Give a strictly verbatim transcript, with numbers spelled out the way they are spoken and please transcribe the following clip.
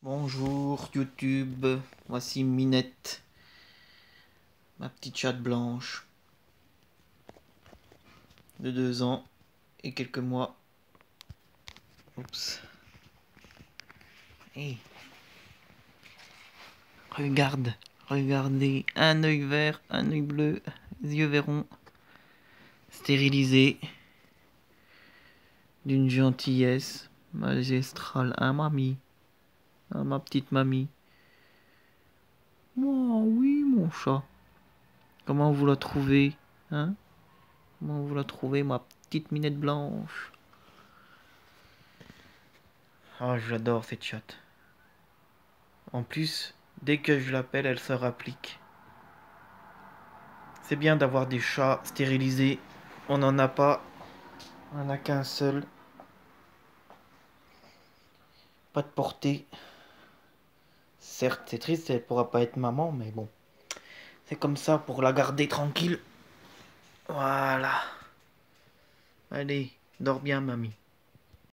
Bonjour YouTube, voici Minette, ma petite chatte blanche de deux ans et quelques mois. Oups. Hey. Regarde, regardez, un œil vert, un œil bleu, les yeux verrons, stérilisé, d'une gentillesse magistrale. Hein, mamie? Hein, ma petite mamie? Oh oui, mon chat. Comment vous la trouvez? Hein? Comment vous la trouvez, ma petite Minette blanche? Ah, j'adore cette chatte. En plus, dès que je l'appelle, elle se rapplique. C'est bien d'avoir des chats stérilisés. On n'en a pas. On n'en a qu'un seul. Pas de portée. Certes, c'est triste, elle pourra pas être maman, mais bon. C'est comme ça pour la garder tranquille. Voilà. Allez, dors bien, mamie.